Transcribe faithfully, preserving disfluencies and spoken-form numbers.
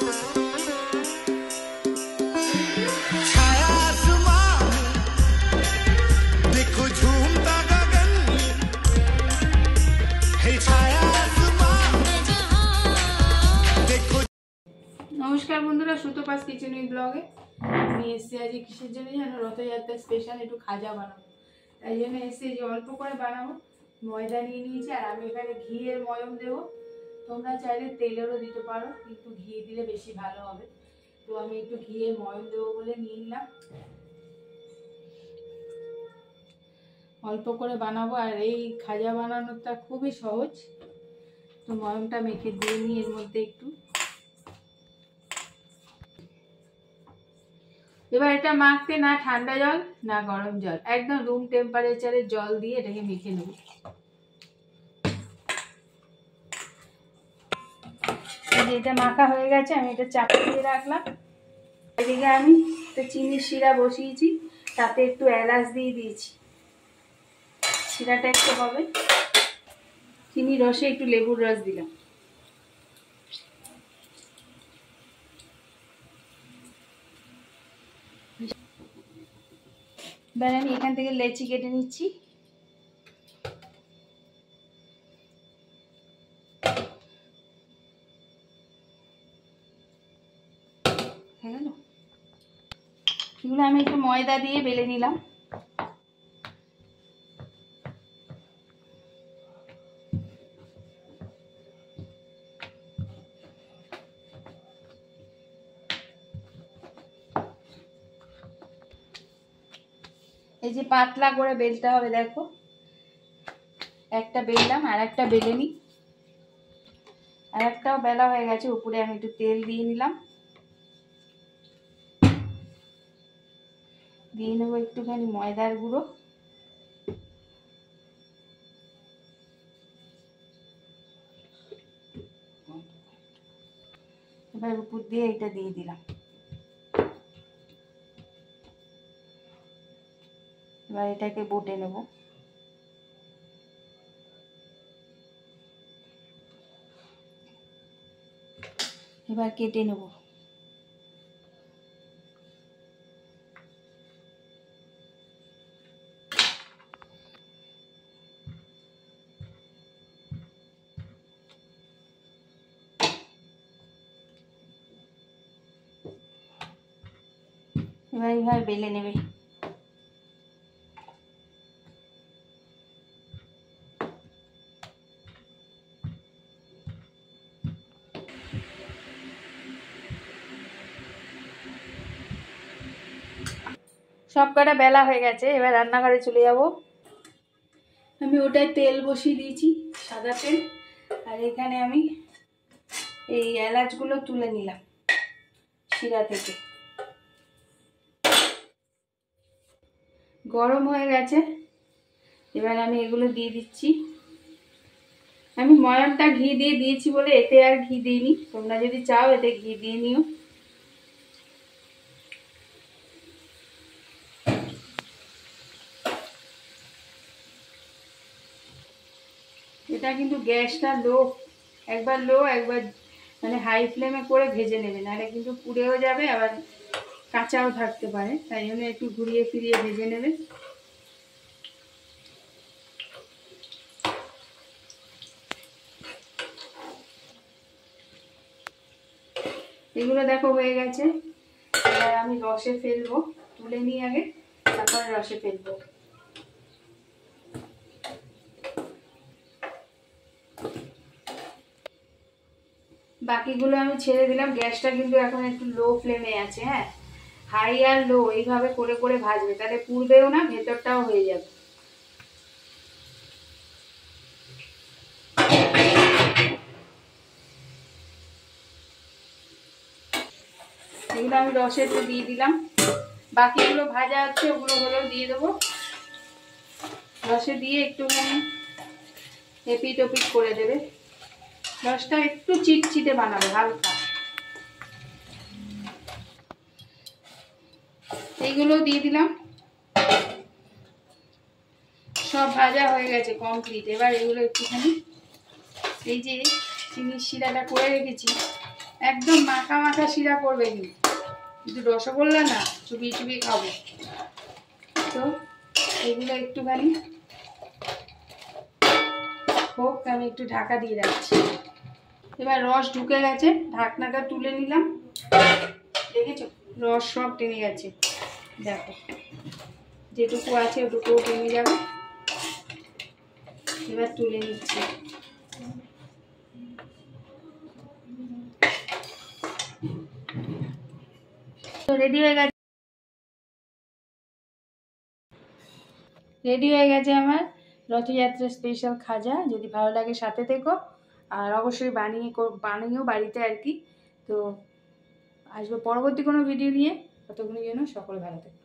नमस्कार बंधुरा सुतोपास kitchen with ब्लगे আমি এসে আজকে কিসের জন্য জানো রথযাত্রা স্পেশাল একটু খাজা বানাবো তাই জন্য এসে যে অল্প করে বানাবো ময়দা নিয়ে নিয়েছি আর আমি এখানে ঘিয়ের ময়ম দেব তোমরা চাইলে তেলেরও দিতে পারো কিন্তু ঘি দিলে বেশি ভালো হবে তো আমি একটু ঘিয়ের ময়ম দেব বলে নিয়ে নিলাম অল্প করে বানাবো আর এই খাজা বানানোটা খুবই সহজ তো ময়মটা মেখে দিয়ে নিই এর মধ্যে একটু এবার এটা মাখতে না ঠান্ডা জল না গরম জল একদম রুম টেম্পারেচারে জল দিয়ে এটাকে মেখে নেব এটা মাখা হয়ে গেছে আমি এটা চাপা দিয়ে রাখলাম এদিকে আমি তো চিনির শিরা বসিয়েছি তাতে একটু এলাচ দিয়ে দিয়েছি শিরাটা একটু হবে চিনি রসে একটু লেবুর রস দিলাম এবার আমি এখান থেকে লেচি কেটে নিচ্ছি হয়ে গেল এগুলো আমি একটু ময়দা দিয়ে বেলে নিলাম এই যে পাতলা করে বেলতে হবে দেখো একটা বেললাম আর একটা বেলে নিই আর একটাও বেলা হয়ে গেছে উপরে আমি একটু তেল দিয়ে নিলাম দিয়ে নেবো একটুখানি ময়দার গুঁড়ো এবার উপর দিয়ে এটা দিয়ে দিলাম এবার এটাকে বটে নেব এবার কেটে নেব এবার এইভাবে বেলে নেবে সব কটা বেলা হয়ে গেছে এবার রান্নাঘরে চলে যাব আমি ওটায় তেল বসিয়ে দিয়েছি সাদা তেল আর এখানে আমি এই এলাচগুলো তুলে নিলাম শিরা থেকে গরম হয়ে গেছে এবার আমি এগুলো দিয়ে দিচ্ছি আমি ময়মটা ঘি দিয়ে দিয়েছি বলে এতে আর ঘি দিইনি তোমরা যদি চাও এতে ঘি দিয়ে নিও এটা কিন্তু গ্যাসটা লো একবার লো একবার মানে হাই ফ্লেমে করে ভেজে নেবে নাহলে কিন্তু পুড়েও যাবে আবার কাঁচাও থাকতে পারে তাই জন্য একটু ঘুরিয়ে ফিরিয়ে ভেজে নেবে এগুলো দেখো হয়ে গেছে এবার আমি রসে ফেলবো তুলে নিই আগে তারপর রসে ফেলবো বাকিগুলো আমি ছেড়ে দিলাম গ্যাসটা কিন্তু এখন একটু লো ফ্লেমে আছে হ্যাঁ হাই আর লো এইভাবে করে করে ভাজবে তাহলে পুড়বেও না ভেতরটাও হয়ে যাবে এগুলো আমি রসেতে দিয়ে দিলাম বাকিগুলো ভাজা আছে ওগুলো হলেও দিয়ে দেবো রসে দিয়ে একটুখানি এপিট ওপিট করে দেবে রসটা একটু চিটচিটে বানাবে হালকা এইগুলো দিয়ে দিলাম সব ভাজা হয়ে গেছে কমপ্লিট এবার এগুলো একটুখানি এই যে চিনির শিরাটা করে রেখেছি একদম মাখা মাখা শিরা করবে কিন্তু কিন্তু রসগোল্লা না, চুবিয়ে চুবিয়ে খাবো। তো এগুলো একটুখানি হোক, আমি একটু ঢাকা দিয়ে রাখছি। এবার রস ঢুকে গেছে, ঢাকনাটা তুলে নিলাম। দেখেছো রস সব টেনে গেছে, দেখো যেটুকু আছে ওটুকুও টেনে যাবে। এবার তুলে নিচ্ছি। তো রেডি হয়ে গেছে, রেডি হয়ে গেছে আমার রথযাত্রা স্পেশাল খাজা। যদি ভালো লাগে সাথে থেকো, আর অবশ্যই বানিয়ে বানিয়েও বাড়িতে আর কি। তো আসবো পরবর্তী কোনো ভিডিও নিয়ে, ততক্ষণের জন্য সকলে ভালো থেকো।